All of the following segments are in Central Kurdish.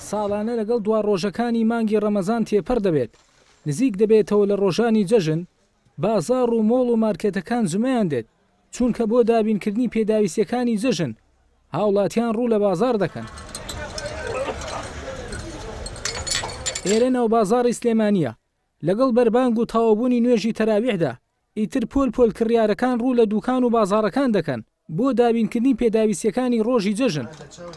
ساڵانە لەگەڵ دوا ڕۆژەکانی مانگی ڕەمەزان تێپەر دەبێت نزیک دەبێتەوە لە ڕۆژانی جەژن بازاڕ و مۆڵ و مارکێتەکان زمەیان دێت چونکە بۆ دابینکردنی پێداویستیەکانی جەژن هاوڵاتیان ڕوو لە بازاڕ دەکەن. ئێرە ناو بازاڕی سلێمانیە لەگەڵ بەربانگ و تەواوبوونی نوێژی تەراویحدا ئیتر پۆل پۆل کڕیارەکان ڕوو لە دوکان و بازاڕەکان دەکەن بۆ دابینکردنی پێداویستیەکانی ڕۆژی جەژن.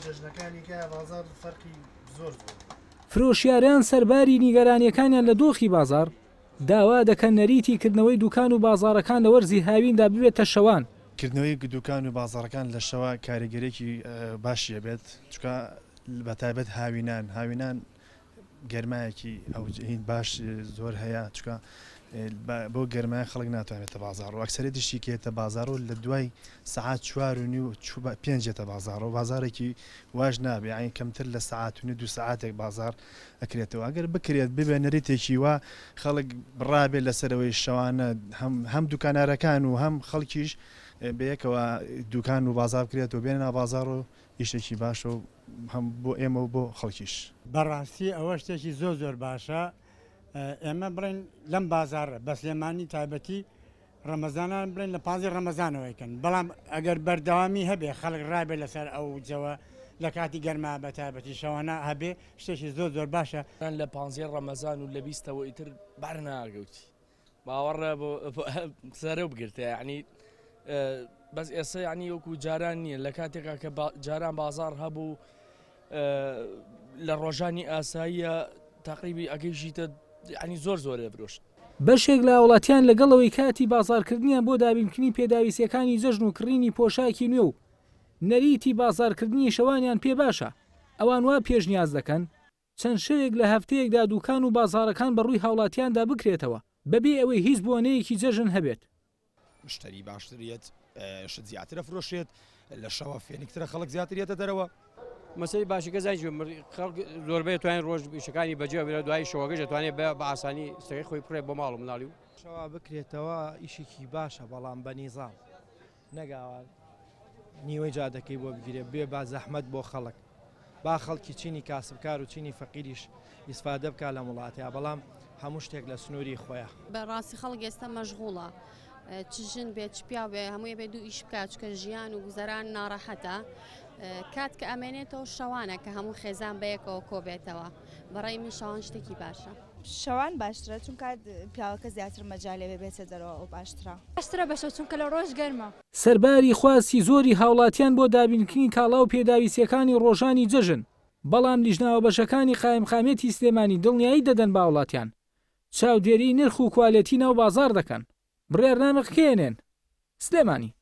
فرۆشیاریان سەرباری نیگەرانیەکانیان لە دۆخی بازاڕ داوا دەکەن نەریتی کردنەوەی دوکان و بازاڕەکان لە وەرزی هاویندا ببێتە شەوان. کردنەوەی دوکان و بازاڕەکان لە شەوە کاریگەرێکی باشیە بێت چکە بەتایبەت هاوینان گەرمایەکی ئەو باش زۆر هەیە چکە بۆ گەرمای خەڵک ناتوانێتە بازاڕ و ئەکسەرێ دیشتی کێتە بازاڕ و لە دوای سەعات 4:05 بازاڕ و بازارێکی واژ نابێ یعنی کەمتر لە سەعات و 2 ساعاتێک بازار ئەکرێتەوە ئەگەر بکرێت ببێ نەریتێکی وا خەڵک بڕابێت لەسەرەوەی شەوانە هەم دوکانارەکان و هەم خەڵکیش بەیەکەوە دوکان و بازار بکرێتەوە بێنە بازاڕ و ئیشێکی باشە و هەم بۆ ئێمە و بۆ خەڵکیش. بەڕاستی ئەوە شتێکی زۆر باشە ئێمە بڵین لەم بازارە بە سلێمانی تایبەتی ڕەمەزانان بڵین لە 15 ڕەمەزانەوەیکەن بەڵام ئەگەر بەردەوامی هەبێ خەڵک ڕابێ لەسەر ئەو جەوە لە کاتی گەرما بە تایبەتی شەوانە هەبێ شتێکی زۆر باشە لە 15 ڕەمەزان و لە 20ەوە ئیتر بەرناگەوتی باوەڕە بۆ سەرە بگرتە یعنی بەس ئێستا یعنی وەکو جاران نییە لە کاتێکا کە جاران بازار هەبوو لە ڕۆژانی ئاساییە تقریبی ئەگەیژیتە ینی زۆرە فرۆشت. بەشێک لە وڵاتیان لەگەڵەوەی کاتی بازارکردنیان بۆ دابینکردنی پێداویستیەکانی جەژن و کڕینی پۆشاکی نوێ و نەریتی بازارکردنی شەوانیان پێ باشە ئەوان وا پێشنیاز دەکەن چەند شەوێک لە هەفتەیەکدا دوکان و بازارەکان بەڕووی هاوڵاتیاندا بکرێتەوە بەبێ ئەوەی هیچ بۆنەیەکی جەژن هەبێت. مشتری باشترێت شت زیاترە فرۆشێت لە شەوە فێنکترە خەڵک زیاترێتە دەرەوە. مەسەی باشیکە زای خەڵک زۆربەی توانین ڕۆژ بیشەکانی بەجێ بێت دوای شەوەگەش دەتوانێت بە ئاسانی سەگەی خۆی بکڕێت بۆ ماڵ و مناڵی و شەوا بکرێتەوە ئیشێکی باشە بەڵام بە نیزام نەگاوان نیوەی جادەکەی بۆ بگیرێت بێ با زەحمەت بۆ خەڵک با خەڵکی چینی کاسبکار و چینی فەقیریش ئیسفادە بکات لە وڵاتەیە بەڵام هەموو شتێک لە سنووری خۆیە. بەڕاستی خەڵک ئێستا مەشغوڵە چ ژن بێت چ پیا بێ هەمووی بێ دوو ئیش بکات چکە ژیان و گوزەران ناڕەحەتە کات کە ئەمێنێتەوە شەوانە کە هەموو خێزان بەیەکەوە کۆبێتەوە بەڕێی من شەوان شتێکی باشە. شەوان باشترە چونکە پیاوەکە زیاتر مەجالێ بێتە دەرەوە ئەو باشترە بەشە چونکە لە ڕۆژ گەرمە. سەرباری خواستی زۆری هاوڵاتیان بۆ دابینکردنی کاڵا و پێداویستیەکانی ڕۆژانی جەژن بەڵام لیژناوە بەشەکانی قایمخامێتی سلێمانی دڵنیایی دەدەن بە وڵاتیان چاودێری نرخ و کوالێتی ناو بازار دەکەن بڕێرنامە کێنێن سلێمانی.